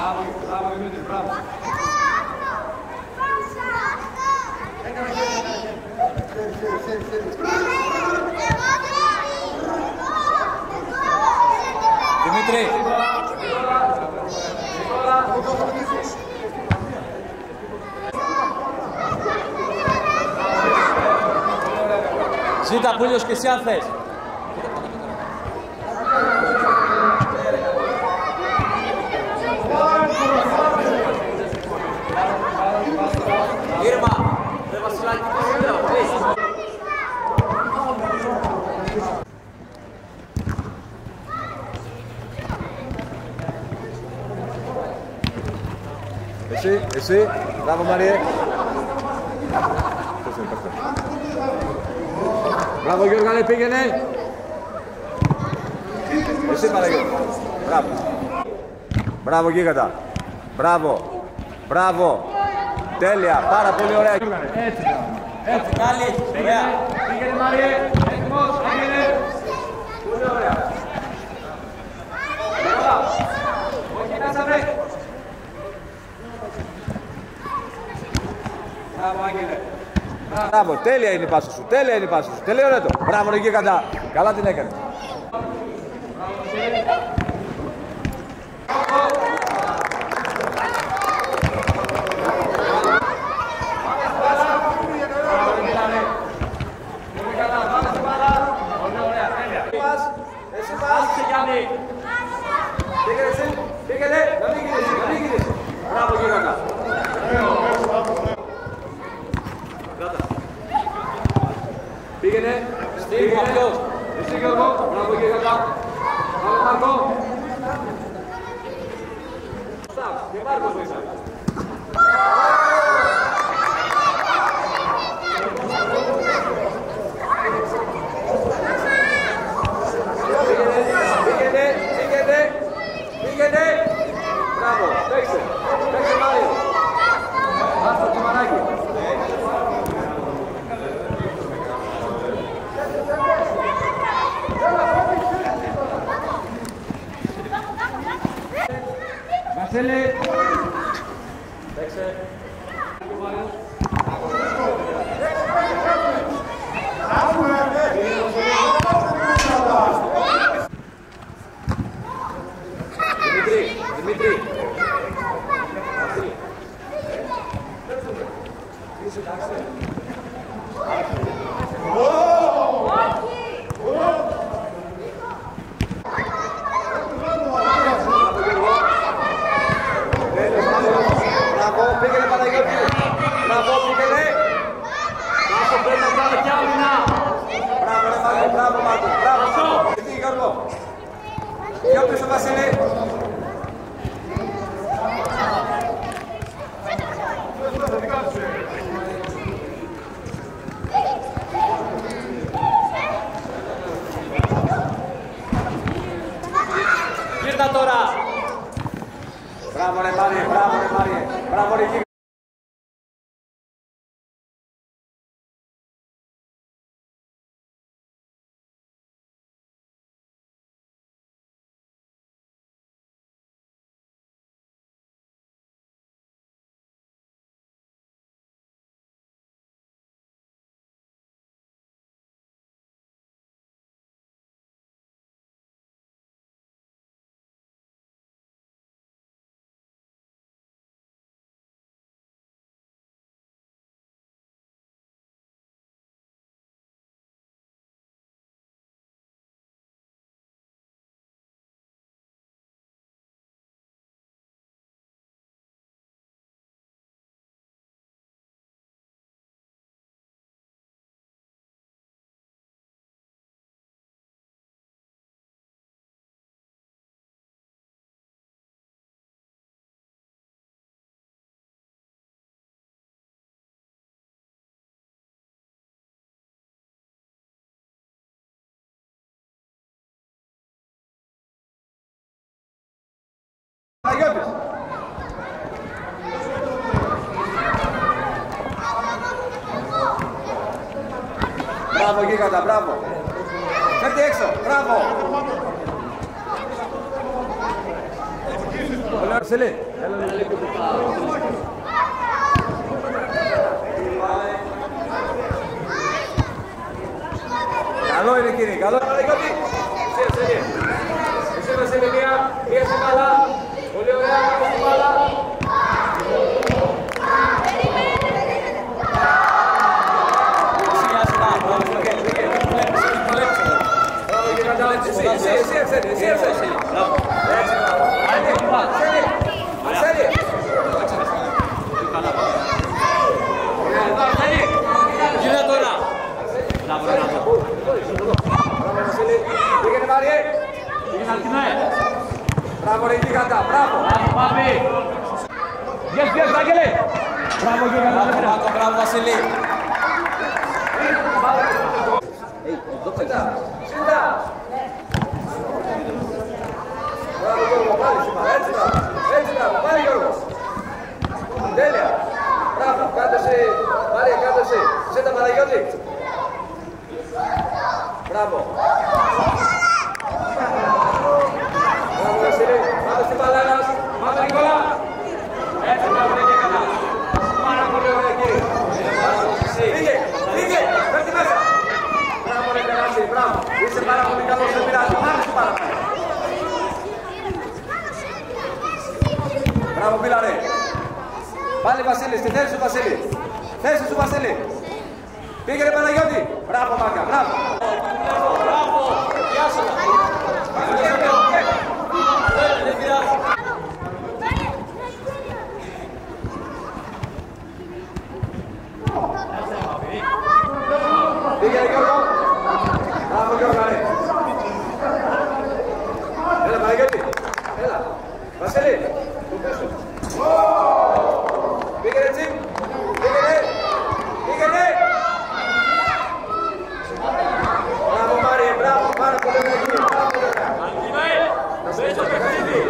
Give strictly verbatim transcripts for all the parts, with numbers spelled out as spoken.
Μπράβο, μπράβο Δημήτρη, μπράβο. Δημήτρη. Ζήτα Πούλιος και εσύ αν θες. Ήρμα, ρε Βασιλάκη, πώς λέω, please. Εσύ, εσύ, μπράβο Μαριέ. Μπράβο Γιώργανε, πήγαινε. Εσύ Παναγιώτη. Μπράβο. Μπράβο Γίγαντα. Μπράβο. Μπράβο. Τέλεια. Πάρα πολύ ωραία. Έτσι. Έτσι. Καλή. Ωραία. Πήγαινε Μαριέ. Έτοιμος. Πήγαινε. Πολύ ωραία. Μπράβο. Όχι, κάσαμε. Μπράβο Άγγελε. Μπράβο, τέλεια είναι η πάσα σου, τέλεια είναι η πάσα σου, τελείωνε το. Μπράβο ρε Γίγαντα, καλά την έκανε. Εσύ πας, Γιάννη. Πήγαινε εσύ, πήγαινε, να μην γυρίσεις, να μην γυρίσεις. Μπράβο Γίγαντα. Πήγαινε, πήγαινε, αυτός. Εσύ Γιώργο, μπράβο Γίγαντα. Μπράβο Μάρκο. Σταμ, και Μάρκος βοηθάει. Πήγαινε, πήγαινε, πήγαινε. Μπράβο, παίξε, παίξε Μάριο. Άστα το μανάκι. Βασίλη. Παίξε. Δημήτρη, Δημήτρη. Βασίλη. Είσαι εντάξει. Πήγαινε Παναγιώτη, μπράβο, πήγαινε. Μπράβο, πρέπει να πάμε κι άμυνα. Μπράβο ρε Μάρκο, μπράβο Μάρκο, μπράβο. Τι Γιώργο. Πιο πίσω Βασίλη. Γύρνα τώρα. Μπράβο ρε Μάριε, μπράβο ρε Μάριε, μπράβο ρε Γίγαντα. Παναγιώτης. Μπράβο Γίγαντα, μπράβο. Φέρτε έξω, μπράβο. Πολύ ωραία. Καλό είναι κύριε, καλό. Εσύ Βασίλη, μία, μία σε μπάλα. Πολύ ωραία, κάτω στην μπάλα. Εσύ, εσύ, εσύ, Αρσένη, εσύ, Αρσένη. Έτσι, Αρσένη, Αρσένη. Γύρω τώρα. Μπράβο, Βασίλη. Πήγαινε Μάριε. Πήγαινε Αλκινέ. Μπράβο ρε Γίγαντα, μπράβο. Μπράβο Πάπη. Yes, yes, Άγγελε. Μπράβο Γίγαντα. Μπράβο, μπράβο Βασίλη. Σύντα, σύντα. Μπράβο Γιώργο, πάλι σήμερα, έτσι μπράβο. Έτσι μπράβο, πάλι Γιώργο. Τέλεια. Μπράβο, κάτω εσύ. Μάρια, κάτω εσύ. Σύντα Παναγιώτη. Μπράβο. Μπράβο Βασίλη, πάμε στην Παλένας. Πάμε Νικόλα. Έτσι μπράβο, δεν έκανα. Πάρα πολύ ωραία κύριε. Φύγε, φύγε, πέφτει μέσα. Μπράβο ρε Περάση, μπράβο. Είσαι πάρα πολύ καλός, δεν πειράζει. Πάμε σου πάρα πολύ. Μπράβο Πίλαρε. Πάλι Βασίλη, στη θέση σου Βασίλη. Θέση σου Βασίλη. Πήγε ρε Παναγιώτη. Μπράβο Μάγκα, μπράβο. Μπράβο. Γεια σας. Δεν πειράζει. Πήγε ρε Γιώργο. Μπράβο Γιώργο ρε. Έλα Παναγιώτη. Έλα. Βασίλη. Του πίσω. Πήγαινε Τζιμ. Πήγαινε. Πήγαινε. Μπράβο Μάριε, μπράβο. Πάρα πολύ ωραία κύριε. Πάρα πολύ ωραία. Να σε στο παιχνίδι.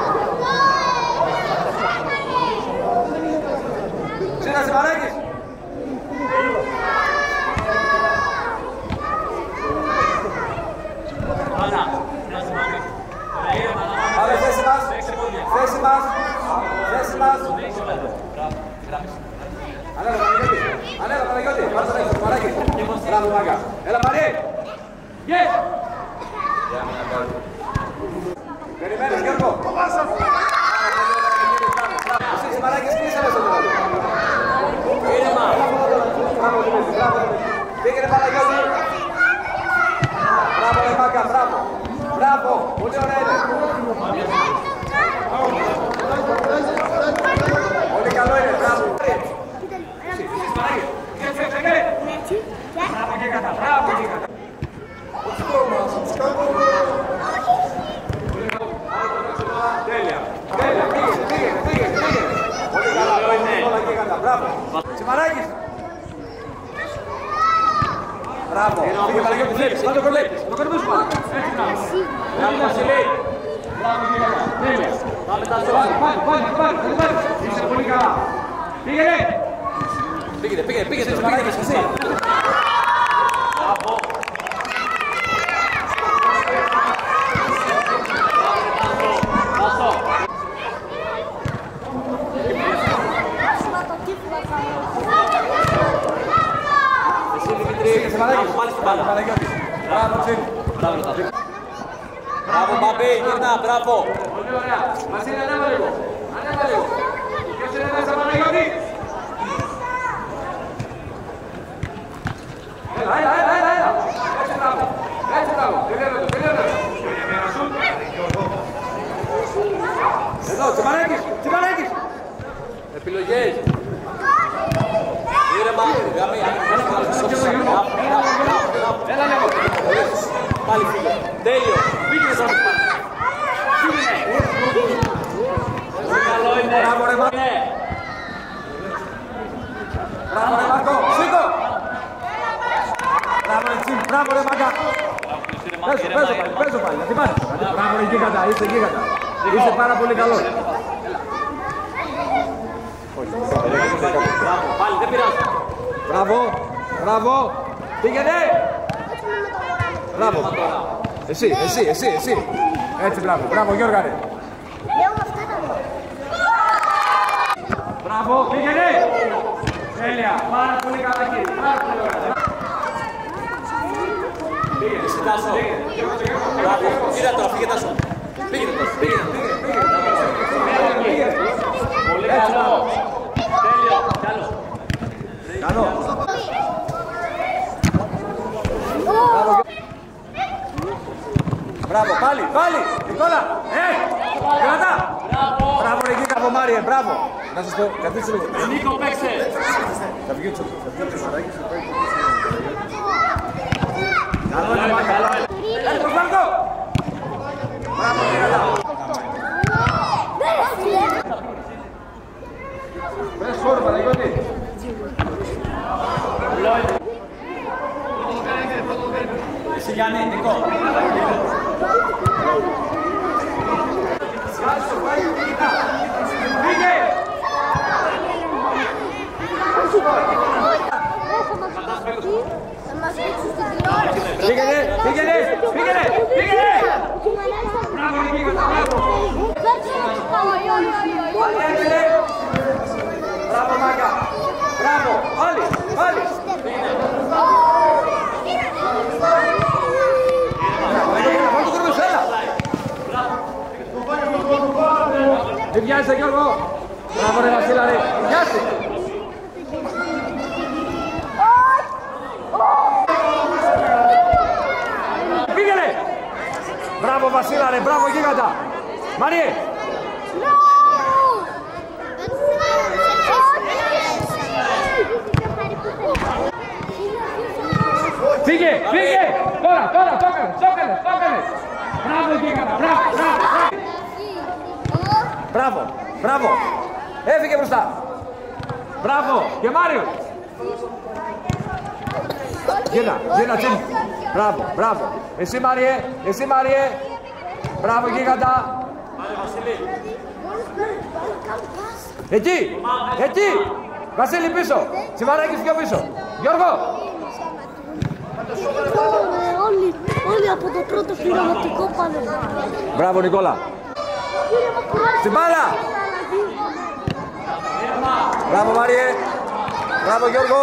Ξένα Σιμαράκης. Πάμε θέση μας. Θέση μας. Θέση μας. Ανέλα Παναγιώτη. Ανέλα Παναγιώτη. Πάρε τον έξω, Σιμαράκη. Μπράβο Μάγκα. Έλα Μαριέ. Yes. Περιμένεις Γιώργο. Εσύ Σιμαράκης κλείσε μέσα τώρα. Ήρεμα. Μπράβο Δημήτρη, μπράβο Δημήτρη. Πήγαινε Παναγιώτη. Μπράβο ρε Μάγκα, μπράβο. Μπράβο, πολύ ωραία είναι. Πολύ καλό είναι, μπράβο. Μπράβο και κατά, μπράβο και κατά. Τέλεια, τέλεια, πήγαινε, πήγαινε, πήγαινε, πήγαινε. Πολύ καλό είναι. Όλα και κατά, μπράβο. Σιμαράκης. Μπράβο. Πήγε Παναγιώτη, βλέπεις, θα το κορλέπεις. Θα το κορλέπεις πάνω. Έτσι να. Μπράβο Βασιλή. Μπράβο και καλά. Τέλεια. Πάμε τα ζώα. Πάλι, πάλι, πάλι, πάλι. Είσαι πολύ καλά. Πήγαινε. Πήγαινε, πήγαινε, πήγαινε, πήγαινε, πήγαινε. Μπράβο. Πάσο. Εσύ Δημήτρη, πάλι στην μπάλα. Μπράβο Τσίνη. Μπράβο, μπράβο Μπαμπή, γυρνά, μπράβο. Πολύ ωραία. Βασίλη, ανέβα λίγο. Ανέβα λίγο. Ποιος είναι μέσα Παναγιώτη. Έλα, έλα, έλα, έλα, έλα. Έτσι μπράβο. Έτσι μπράβο. Τελειώνω το, τελειώνω το. Εδώ, Τσιμαράκης, Τσιμαράκης. Επιλογές. Ήρεμα, γραμμή, Έλα λίγο. πάλι φίλε. Τέλειο. Πήγαινε στον σπάτη. Πήγαινε. Καλό είναι. Μπράβο ρε Μάρκο. Μπράβο ρε Μάρκο. Σήκω. Μπράβο ρε Τσιμ. Μπράβο ρε Μάρκα. Παίζω, παίζω πάλι, παίζω πάλι. Να θυμάσαι. Μπράβο ρε Γίγαντα, είσαι Γίγαντα. Είσαι πάρα πολύ καλός. Μπράβο, πάλι δεν πειράζει. Μπράβο, μπράβο. Πήγαινε. Μπράβο. Εσύ, εσύ, εσύ, εσύ. Έτσι μπράβο, μπράβο Γιώργα ρε. Λέω αυτά τα λόγια. Μπράβο, πήγαινε! Τέλεια, πάρα πολύ καλά κύριε, πάρα πολύ ωραία. Πήγαινε, Τάσο. Μπράβο, κοίτα τώρα, φύγε Τάσο. Πήγαινε Τάσο, πήγαινε, πήγαινε. Πολύ καλό. Τέλειο, κι άλλο. Καλό. Μπράβο, πάλι, πάλι, Νικόλα, ε, κρατά. Μπράβο ρε Γίκα από Μάριε, μπράβο. Να σας πω, καθίστε λίγο. Νίκο, παίξε. Θα βγει το σωράκι. Καλό είναι, καλό είναι. Έλα το φάρτο. Μπράβο, Γίκα. Βρες χώρο, Παναγιώτη. Εσύ Γιάννη, Νικό. Φύγε! Πήγαινε, πήγαινε, πήγαινε, πήγαινε! Μπράβο, Νικήκα, μπράβο! Πάλι έτρεπε! Μπράβο, Μάγκα! Μπράβο, πάλι, πάλι! Πάμε το κρύβεις, έλα! Δεν βιάζεσαι, Γιώργο! Μπράβο ρε Βασίλα, ρε! Βιάζεσαι! Πήγαινε! Μπράβο Βασίλα, ρε! Μπράβο γίγαντα! Μαριέ! Φύγε! Φύγε! Τώρα! Τώρα! Το έκανες! Το έκανες! Το έκανες! Μπράβο γίγαντα! Μπράβο! Μπράβο! Μπράβο! Έφυγε μπροστά! Μπράβο! Και Μάριο! Γύρνα! Γύρνα τσίνη! Μπράβο! Μπράβο! Εσύ Μάριε! Εσύ Μάριε! Μπράβο γίγαντα! Εκεί! Εκεί! Βασίλη πίσω! Τσιμαράκης πιο πίσω! Γιώργο! Όλοι, όλοι από το πρώτο πειραματικό πάνε. Μπράβο Νικόλα! Στην μπάλα! Μπράβο Μάριε! Μπράβο Γιώργο!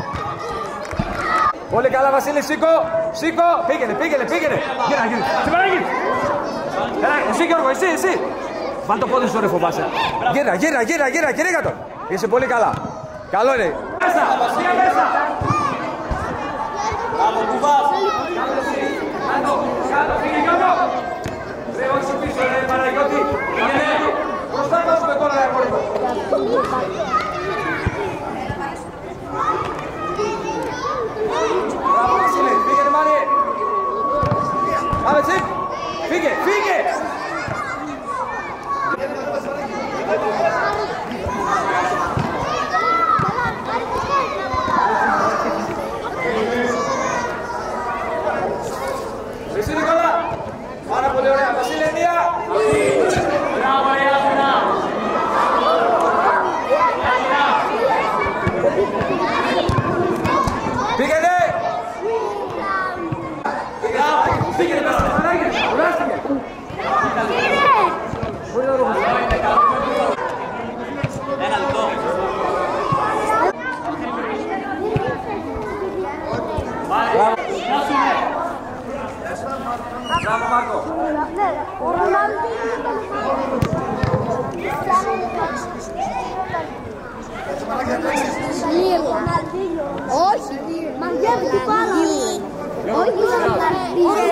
Πολύ καλά Βασίλη, σήκω! Σήκω! Πήγαινε, πήγαινε, πήγαινε! Γύρνα, γύρνα! Τσιμαράκη! Έλα, εσύ Γιώργο, εσύ, εσύ! Βάλ' το πόδι σου ρε φοβάσαι! Γύρνα, γύρνα, γύρνα, γύρνα, κηρύγα τον! Είσαι πολύ καλά! Καλό είναι! Μέσα! Πήγα μέσα! Μπράβο, κουβάς. Κάτω, κάτω, φύγε Γιώργο! Ρε, όχι πίσω ρε Παναγιώτη! Μπροστά βάζουμε τώρα ρε αγόρι μου! Μπράβο Βασίλη, φύγε ρε Μάριε! Πάμε τσίπ! Φύγε, φύγε! Εσύ Νικόλα! Πάρα πολύ ωραία! Βασίλη Ενία! Μπράβο, ρε Άθηνα. Πήγαινε! Πήγαινε μέσα! Πανάγια! Κουράστηκε! Μπορεί να ρωτήσω. Ένα λεπτό. Μπράβο Μάρκο! Ο Ρονάλντο. Όχι, μαγεύει την πάρα. Όχι,